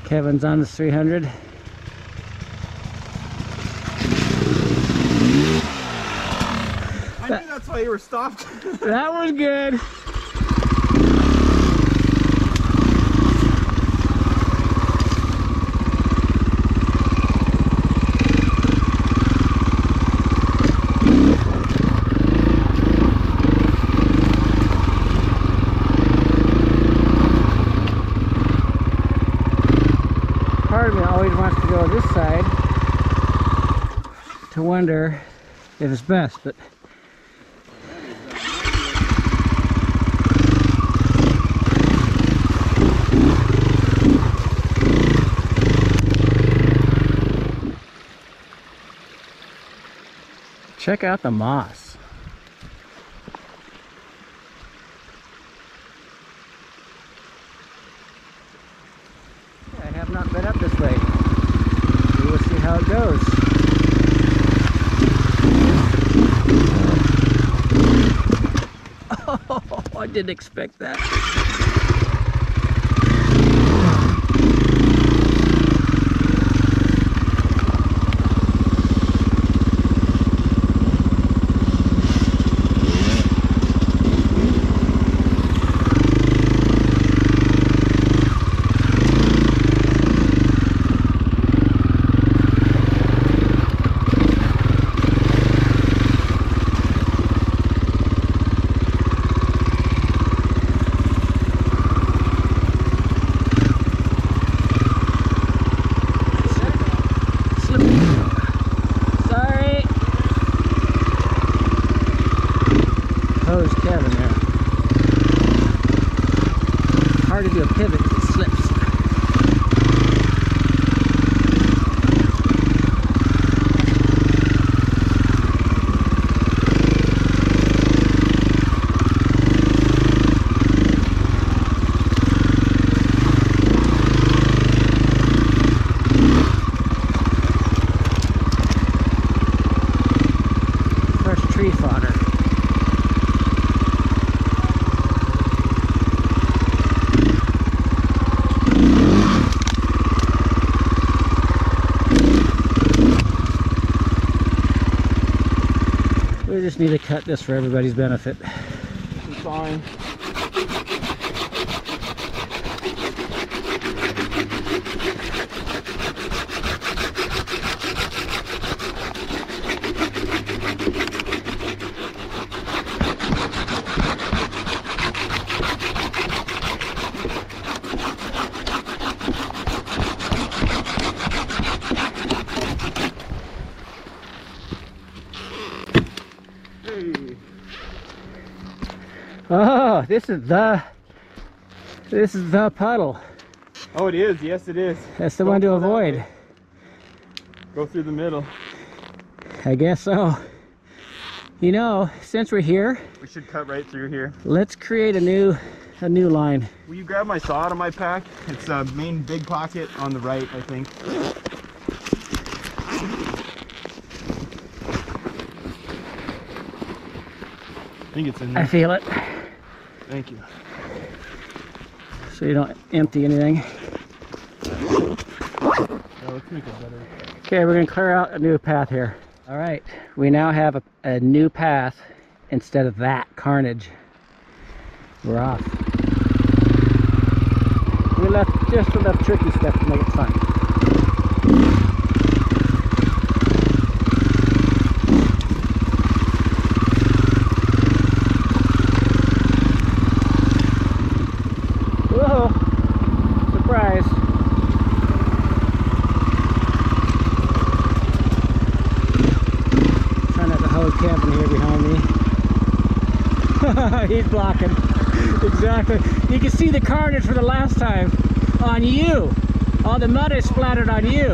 Kevin's on the 300. I knew that's why you were stopped. That was good. Part of me always wants to go this side to wonder if it's best, but check out the moss. I have not been up this way. We will see how it goes. Oh, I didn't expect that. Kevin there. Hard to do a pivot if it slips. Fresh tree fodder. We just need to cut this for everybody's benefit. This is fine. Oh, this is the puddle. Oh, it is. Yes, it is. That's the one to avoid. Go through the middle. I guess so. You know, since we're here, We should cut right through here. let's create a new line. Will you grab my saw out of my pack? It's a main big pocket on the right, I think. I think it's in there. I feel it. Thank you. So you don't empty anything. Yeah, let's make it better. Okay, we're gonna clear out a new path here. All right, we now have a new path instead of that carnage. We're off. We left just enough tricky stuff to make it fun. Whoa, surprise. Trying not to hose Kevin here behind me. He's blocking. Exactly. You can see the carnage from the last time on you. All the mud is splattered on you.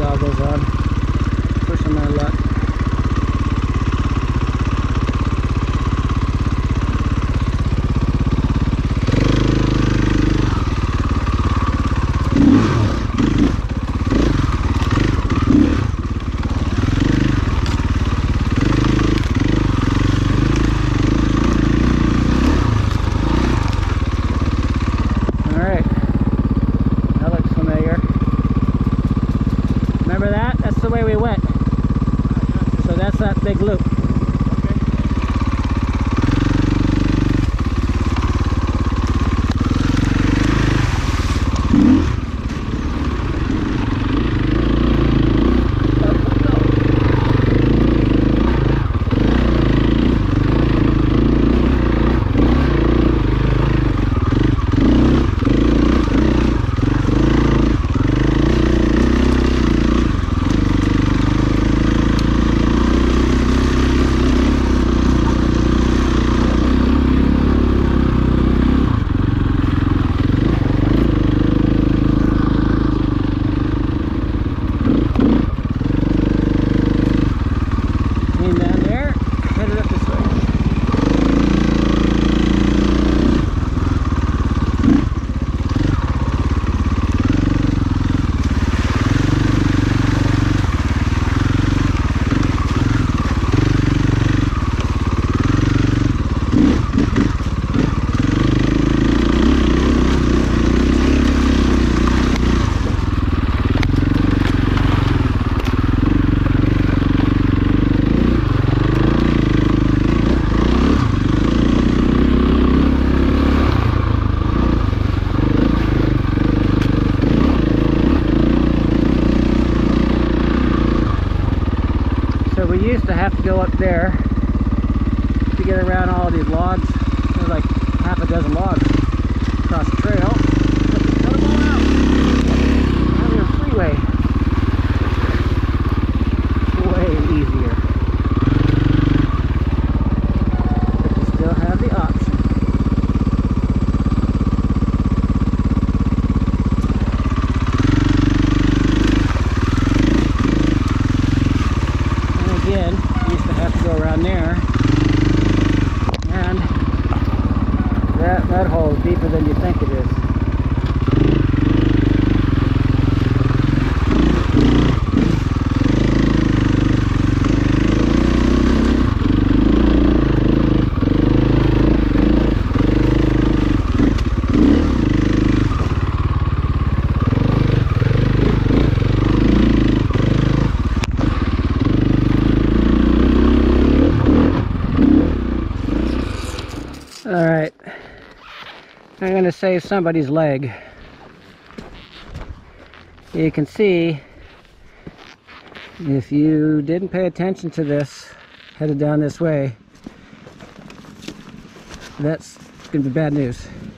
goggles on, pushing my luck. That's the way we went. So that's that big loop. We used to have to go up there to get around all these logs. There's like half a dozen logs across the trail. But we cut them all out. Now we're a freeway. Way easier. But you still have the option. Again, you used to have to go around there, and that hole is deeper than you think it is. Alright, I'm going to save somebody's leg. You can see, if you didn't pay attention to this, headed down this way, that's going to be bad news.